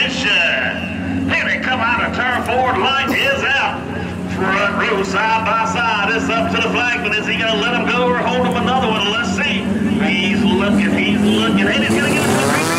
Parrish. Here they come out of turn forward. Light is out. Front row side by side. It's up to the flagman. Is he going to let him go or hold him another one? Let's see. He's looking. And he's going to get it.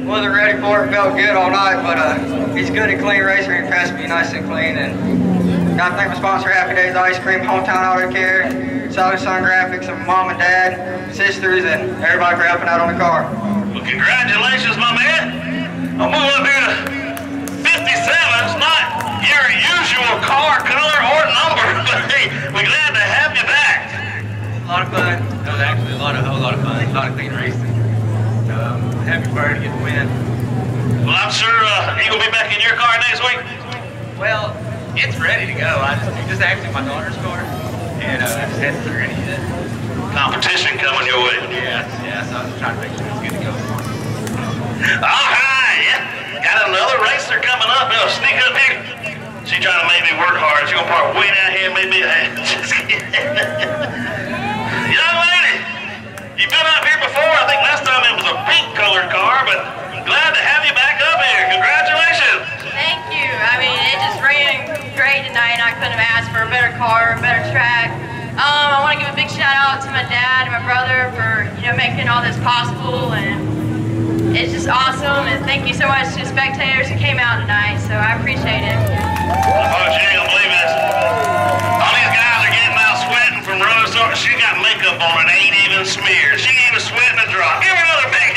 Wasn't ready for it, felt good all night, but he's a good and clean racer. He passed me nice and clean. And got to thank my sponsor, Happy Days Ice Cream, Hometown Auto Care, Solid Sun Graphics, and mom and dad, sisters, and everybody for helping out on the car. Well, congratulations, my man. I'll move up here to 57. It's not your usual car color or number, but hey, we're glad to have you back. A lot of fun. That was actually a whole lot of fun. A lot of clean racing. Happy bird to get the win. Well, I'm sure you gonna be back in your car next week. Well, it's ready to go. I just actually my daughter's car, and I just hadn't put her in it yet. Competition coming your way. Yeah. So I was trying to make sure it's good to go. All right, yeah. Got another racer coming up. They'll sneak up here. She trying to make me work hard. She gonna park way down here, maybe. Just kidding. Young lady, you've been up here before. I think last time it was a pink colored car, but glad to have you back up here. Congratulations. Thank you. I mean, it just ran great tonight, and I couldn't have asked for a better car, a better track. I want to give a big shout out to my dad and my brother for, making all this possible, and it's just awesome. And thank you so much to the spectators who came out tonight. So I appreciate it. Oh, she ain't gonna believe this. All these guys are getting out sweating from road. She got makeup on and ain't even smeared. She ain't even sweating a drop. Give her another big